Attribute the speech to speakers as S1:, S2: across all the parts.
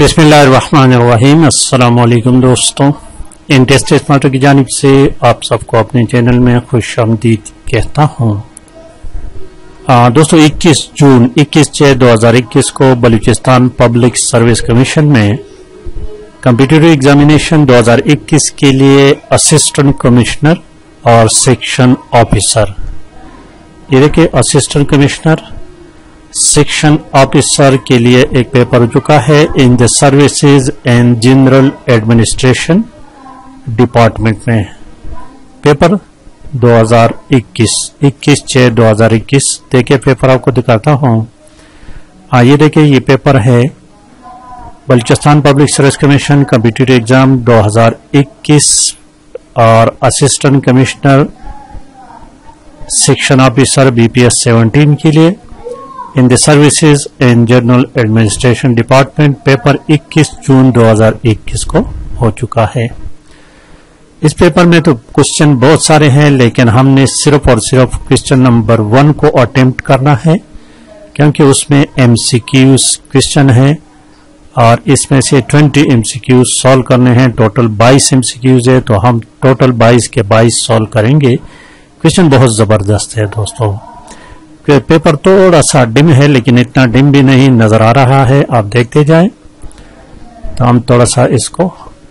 S1: बिस्मिल्लाहिर्रहमानिर्रहीम। अस्सलामुअलैकुम दोस्तों, इन टेस्ट स्मार्ट की जानिब से आप सबको अपने चैनल में खुश आमदीद कहता हूँ। दोस्तों 21 जून 21/6/2021 को बलूचिस्तान पब्लिक सर्विस कमीशन में कम्पिटिटिव एग्जामिनेशन 2021 के लिए असिस्टेंट कमिश्नर और सेक्शन ऑफिसर, ये देखिए असिस्टेंट कमिश्नर सेक्शन ऑफिसर के लिए एक पेपर हो चुका है in the services and general administration department में। पेपर 2021 21/6/2021 देखिए पेपर आपको दिखाता हूँ। ये देखिए ये पेपर है Balochistan public service commission competitive exam 2021 और assistant commissioner section officer BPS 17 के लिए in the services and general administration department. Paper 21 जून 2021 को हो चुका है। इस पेपर में तो क्वेश्चन बहुत सारे हैं, लेकिन हमने सिर्फ और सिर्फ क्वेश्चन नंबर 1 को अटेम्प्ट करना है, क्योंकि उसमें MCQs क्वेश्चन है और इसमें से 20 MCQs सॉल्व करने हैं। टोटल 22 MCQs है, तो हम टोटल 22 के 22 सॉल्व करेंगे। क्वेश्चन बहुत जबरदस्त है दोस्तों। पेपर थोड़ा सा डिम है, लेकिन इतना डिम भी नहीं नजर आ रहा है, आप देखते जाएं। तो हम थोड़ा सा इसको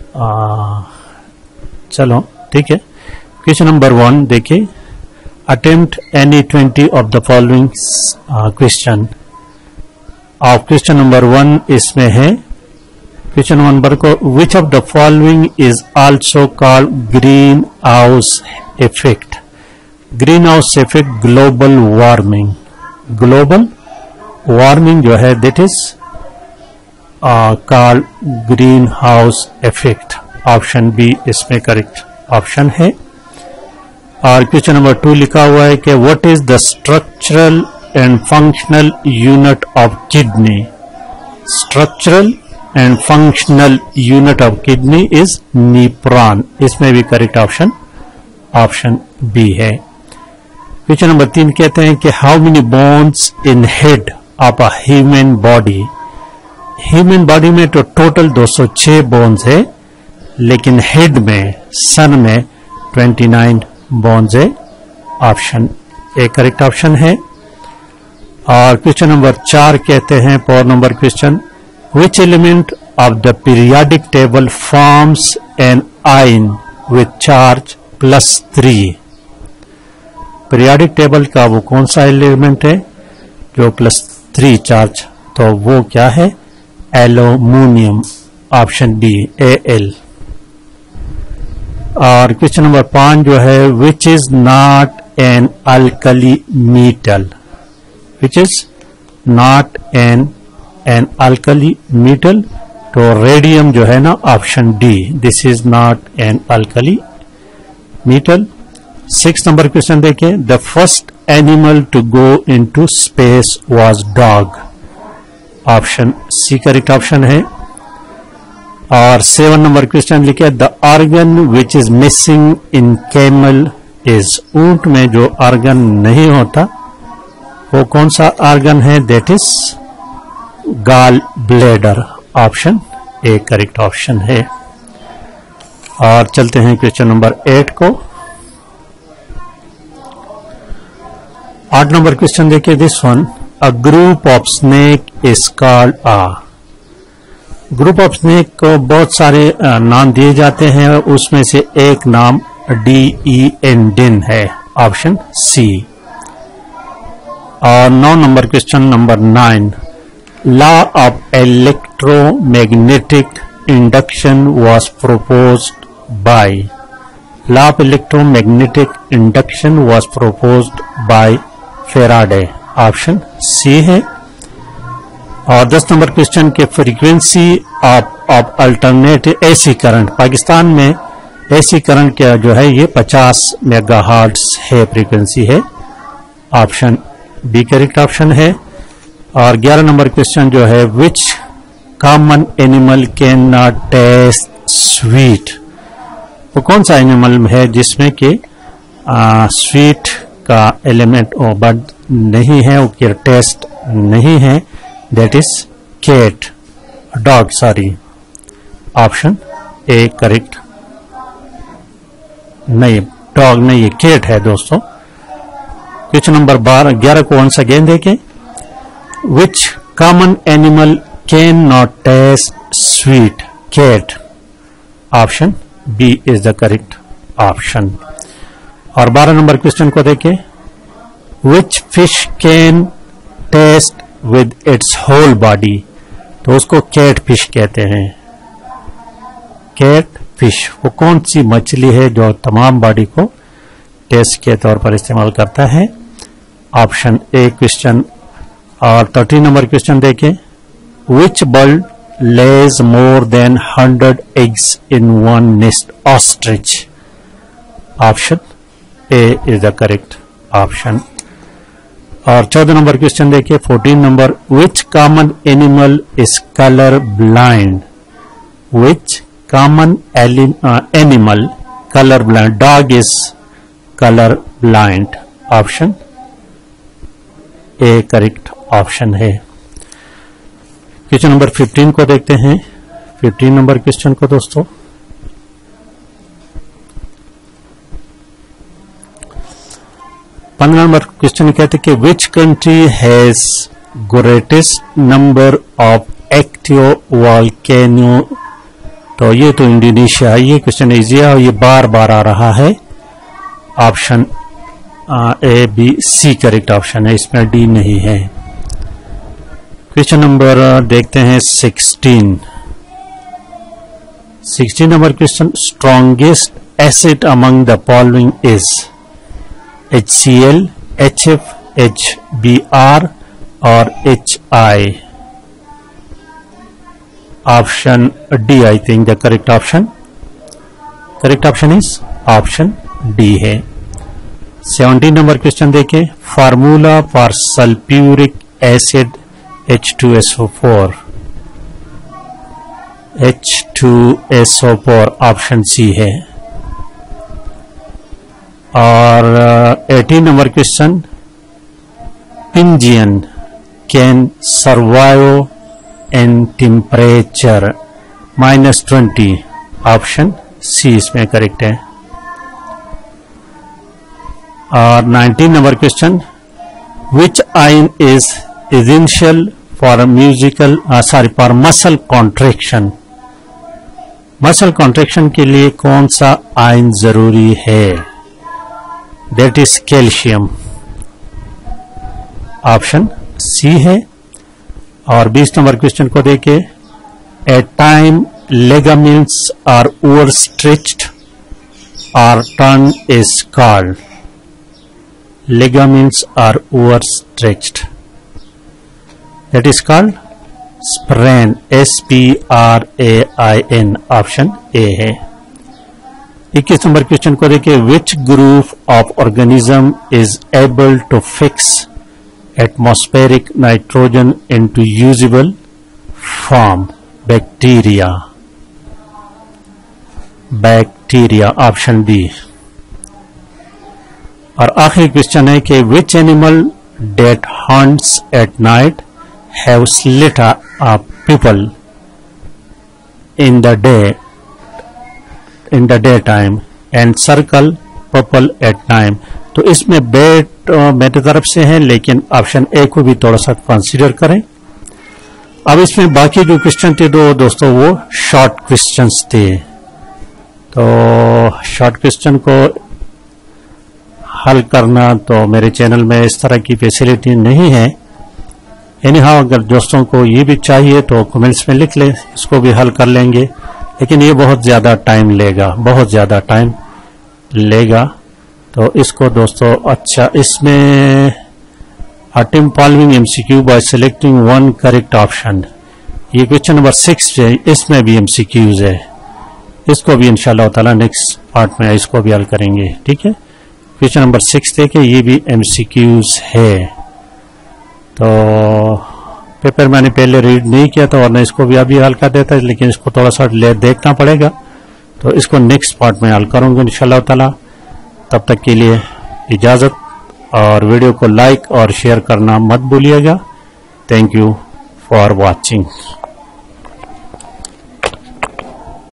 S1: चलो ठीक है। क्वेश्चन नंबर 1 देखिए, attempt any 20 of the following question. और क्वेश्चन नंबर 1 इसमें है, क्वेश्चन नंबर को which of the following is also called greenhouse effect. Greenhouse effect global warming, global warming जो है that is called greenhouse effect. Option B इसमें correct option है। और question number 2 लिखा हुआ है कि what is the structural and functional unit of kidney. Structural and functional unit of kidney is nephron, इसमें भी करेक्ट ऑप्शन ऑप्शन बी है। क्वेश्चन नंबर 3 कहते हैं कि how many bones in head of a human body. Human body में तो total 206 bones है, लेकिन हेड में सन में 29 बोन्स है। ऑप्शन ए करेक्ट ऑप्शन है। और क्वेश्चन नंबर 4 कहते हैं 4 number question, which element of the periodic table forms an ion with charge +3। Periodic table का वो कौन सा एलिमेंट है जो +3 चार्ज, तो वो क्या है, एल्यूमिनियम। Option B Al। और क्वेश्चन नंबर 5 जो है, which is not an alkali metal. Which is not an alkali metal, तो रेडियम जो है ना, option D, this is not an alkali metal. 6 number question देखिए, the first animal to go into space was dog. Option C correct option है। और 7 number question लिखे, the organ which is missing in camel is. ऊंट में जो organ नहीं होता वो कौन सा ऑर्गन है, that is gall bladder. Option A correct option है। और चलते हैं क्वेश्चन नंबर 8 को। 8 नंबर क्वेश्चन देखिए, this one, a group of snake is called a. Group of snake को बहुत सारे नाम दिए जाते हैं, उसमें से एक नाम DEN है। Option C. और 9 number question number 9, law of electromagnetic induction was proposed by. Law of electromagnetic induction was proposed by Faraday. Option C है। और 10 नंबर क्वेश्चन के frequency of alternative AC current. Pakistan में एसी करंट क्या जो है, ये 50 megahertz है, फ्रीक्वेंसी है। ऑप्शन बी करेक्ट ऑप्शन है। और 11 नंबर क्वेश्चन जो है, which common animal can not taste sweet. वो कौन सा एनिमल है जिसमें कि स्वीट का एलिमेंट नहीं है, उसके टेस्ट नहीं है, that is cat. Dog sorry, option A correct. नहीं, डॉग नहीं, ये कैट है दोस्तों। क्वेश्चन नंबर 11 को वंस अगेन देखें। Which common animal can not taste sweet? Cat. Option B is the correct option. और 12 नंबर क्वेश्चन को देखें। Which fish can taste with its whole body? तो उसको कैट फिश कहते हैं। कैट फिश वो कौन सी मछली है जो तमाम बॉडी को टेस्ट के तौर पर इस्तेमाल करता है? Option A question. और 13 नंबर क्वेश्चन देखें। Which bird lays more than 100 eggs in one nest? Ostrich. Option A is the correct option. और 14 नंबर क्वेश्चन देखिए। 14 number. Which common animal is colour blind? Which common animal colour blind? Dog is colour blind. Option A correct option है। Question number 15 को देखते हैं। 15 number question को दोस्तों। पंद्रह number question कहते हैं कि which country has greatest number of active volcano? तो ये तो इंडोनेशिया है। ये क्वेश्चन इजी है और ये बार बार आ रहा है। Option A B C correct option है, इसमें डी नहीं है। क्वेश्चन नंबर देखते हैं 16 number question. Strongest acid among the following is? HCl, HF, HBr और HI? Option D I think the correct option. Correct option is option D है। 17 number question देखें। Formula for sulphuric acid H2SO4? H2SO4 option C है। और 18 number question. Pigeon can survive in temperature -20? Option C इसमें correct है। और 19 number question. Which ion is essential for musical for muscle contraction? Muscle contraction के लिए कौन सा ion जरूरी है? That is calcium. Option C है। और 20 नंबर क्वेश्चन को देखे। At time ligaments are over stretched और turn is called? Ligaments are over stretched, that is called sprain. SPRAIN option A है। 21 नंबर क्वेश्चन को देखिए। Which group of organism is able to fix atmospheric nitrogen into usable form? Bacteria. Bacteria option B. और आखिरी question है कि which animal that hunts at night have slit pupil in the day time and circle pupil at time? तो इसमें बेट मेरे तरफ से है, लेकिन ऑप्शन ए को भी थोड़ा सा कंसीडर करें। अब इसमें बाकी जो क्वेश्चन थे दोस्तों वो शॉर्ट क्वेश्चंस थे। तो शॉर्ट क्वेश्चन को हल करना तो मेरे चैनल में इस तरह की फैसिलिटी नहीं है। एनीहाउ अगर दोस्तों को ये भी चाहिए तो कमेंट्स में लिख ले, इसको भी हल कर लेंगे। लेकिन ये बहुत ज़्यादा टाइम लेगा, बहुत ज़्यादा टाइम लेगा। तो इसको दोस्तों अच्छा, इसमें attempt following MCQ by selecting one correct option, ये क्वेश्चन नंबर 6 है, इसमें भी MCQs है। इसको भी इंशाल्लाह ताला नेक्स्ट पार्ट में इसको भी हल करेंगे। ठीक है, क्वेश्चन नंबर 6 देखिए, ये भी MCQs है। तो पेपर मैंने पहले रीड नहीं किया था, वरना इसको भी अभी हल कर देता है, लेकिन इसको थोड़ा सा देखना पड़ेगा। तो इसको नेक्स्ट पार्ट में हल करूंगा इंशाल्लाह ताला। तब तक के लिए इजाज़त, और वीडियो को लाइक और शेयर करना मत भूलिएगा। Thank you for watching.